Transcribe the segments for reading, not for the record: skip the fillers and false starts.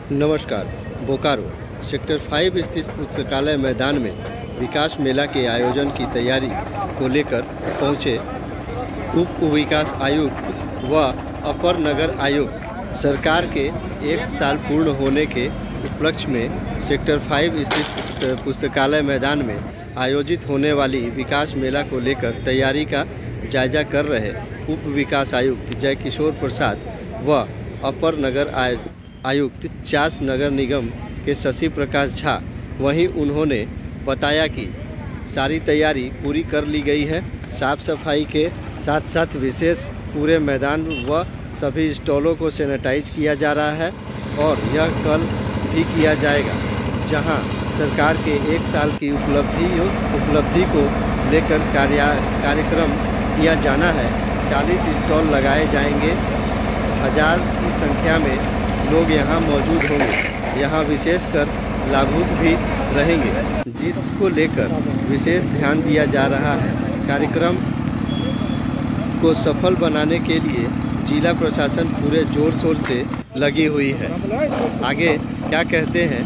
नमस्कार। बोकारो सेक्टर 5 स्थित पुस्तकालय मैदान में विकास मेला के आयोजन की तैयारी को लेकर पहुंचे उप विकास आयुक्त व अपर नगर आयुक्त। सरकार के 1 साल पूर्ण होने के उपलक्ष्य में सेक्टर 5 स्थित पुस्तकालय मैदान में आयोजित होने वाली विकास मेला को लेकर तैयारी का जायजा कर रहे उप विकास आयुक्त जय किशोर प्रसाद व अपर नगर आयुक्त चास नगर निगम के शशि प्रकाश झा। वहीं उन्होंने बताया कि सारी तैयारी पूरी कर ली गई है। साफ सफाई के साथ साथ विशेष पूरे मैदान व सभी स्टॉलों को सैनिटाइज किया जा रहा है और यह कल भी किया जाएगा, जहां सरकार के 1 साल की उपलब्धि को लेकर कार्यक्रम किया जाना है। 40 स्टॉल लगाए जाएंगे। 1000 की संख्या में लोग यहां मौजूद होंगे। यहां विशेषकर लाभुक भी रहेंगे, जिसको लेकर विशेष ध्यान दिया जा रहा है। कार्यक्रम को सफल बनाने के लिए जिला प्रशासन पूरे जोर शोर से लगी हुई है। आगे क्या कहते हैं?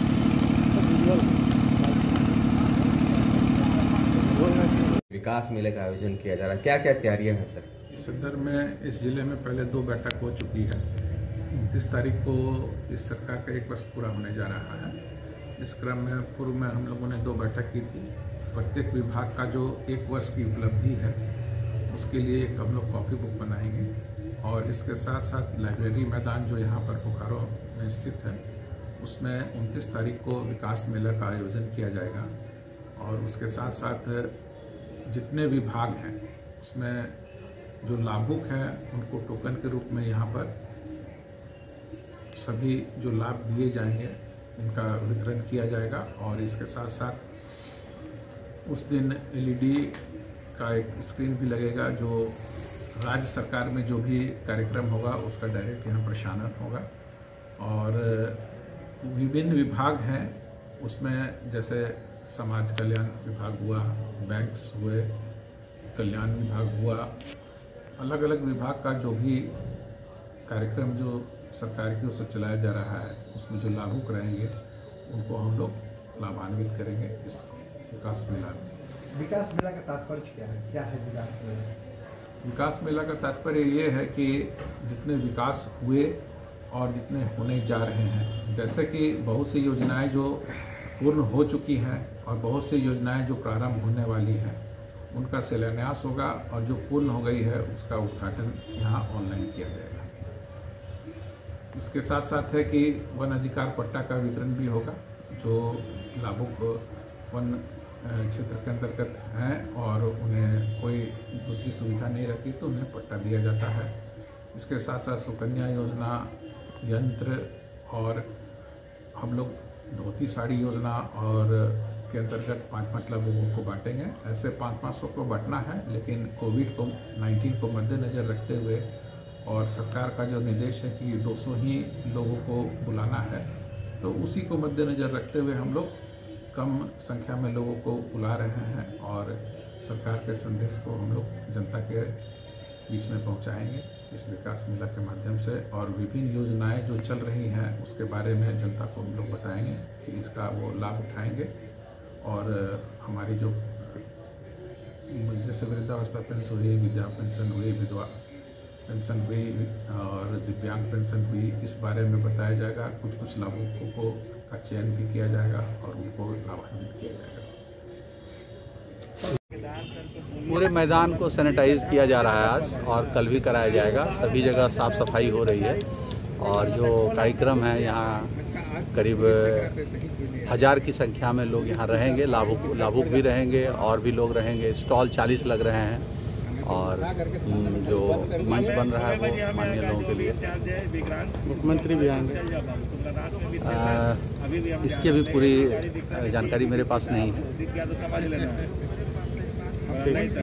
विकास मेले का आयोजन किया जा रहा है, क्या क्या तैयारियां हैं सर? इस संदर्भ में इस जिले में पहले 2 बैठक हो चुकी है। 29 तारीख को इस सरकार का 1 वर्ष पूरा होने जा रहा है। इस क्रम में पूर्व में हम लोगों ने 2 बैठक की थी। प्रत्येक विभाग का जो 1 वर्ष की उपलब्धि है उसके लिए एक हम लोग कॉपी बुक बनाएंगे और इसके साथ साथ लाइब्रेरी मैदान जो यहाँ पर बोकारो में स्थित है उसमें 29 तारीख को विकास मेला का आयोजन किया जाएगा। और उसके साथ साथ जितने विभाग हैं उसमें जो लाभुक हैं उनको टोकन के रूप में यहाँ पर सभी जो लाभ दिए जाएंगे उनका वितरण किया जाएगा। और इसके साथ साथ उस दिन एलईडी का एक स्क्रीन भी लगेगा, जो राज्य सरकार में जो भी कार्यक्रम होगा उसका डायरेक्ट यहाँ प्रसारण होगा। और विभिन्न विभाग हैं उसमें, जैसे समाज कल्याण विभाग हुआ, बैंक्स हुए, कल्याण विभाग हुआ, अलग अलग विभाग का जो भी कार्यक्रम जो सरकार की ओर से चलाया जा रहा है उसमें जो लाभुक रहेंगे उनको हम लोग लाभान्वित करेंगे इस विकास मेला में। विकास मेला का तात्पर्य क्या है विकास मेला? विकास मेला का तात्पर्य ये है कि जितने विकास हुए और जितने होने जा रहे हैं, जैसे कि बहुत सी योजनाएं जो पूर्ण हो चुकी हैं और बहुत सी योजनाएं जो प्रारंभ होने वाली हैं उनका शिलान्यास होगा और जो पूर्ण हो गई है उसका उद्घाटन यहाँ ऑनलाइन किया जाएगा। इसके साथ साथ है कि वन अधिकार पट्टा का वितरण भी होगा। जो लाभुक वन क्षेत्र के अंतर्गत हैं और उन्हें कोई दूसरी सुविधा नहीं रहती तो उन्हें पट्टा दिया जाता है। इसके साथ साथ सुकन्या योजना, यंत्र और हम लोग धोती साड़ी योजना और के अंतर्गत 5-5 लाभुकों को बांटेंगे। ऐसे 500 को बांटना है, लेकिन कोविड-19 को मद्देनज़र रखते हुए और सरकार का जो निर्देश है कि 200 ही लोगों को बुलाना है, तो उसी को मद्देनज़र रखते हुए हम लोग कम संख्या में लोगों को बुला रहे हैं और सरकार के संदेश को हम लोग जनता के बीच में पहुंचाएंगे इस विकास मेला के माध्यम से। और विभिन्न योजनाएं जो चल रही हैं उसके बारे में जनता को हम लोग बताएंगे कि इसका वो लाभ उठाएंगे। और हमारी जो जैसे वृद्धावस्था पेंशन हुई, विद्या पेंशन हुई, विधवा पेंशन हुई और दिव्यांग पेंशन हुई, इस बारे में बताया जाएगा। कुछ लाभुकों का चयन भी किया जाएगा और उनको लाभान्वित किया जाएगा। पूरे मैदान को सैनिटाइज किया जा रहा है आज और कल भी कराया जाएगा। सभी जगह साफ सफाई हो रही है और जो कार्यक्रम है यहाँ करीब 1000 की संख्या में लोग यहाँ रहेंगे। लाभुक भी रहेंगे और भी लोग रहेंगे। स्टॉल 40 लग रहे हैं और जो मंच बन रहा है वो माननीय लोगों के लिए। मुख्यमंत्री भी आएंगे। इसकी भी पूरी जानकारी मेरे पास नहीं है।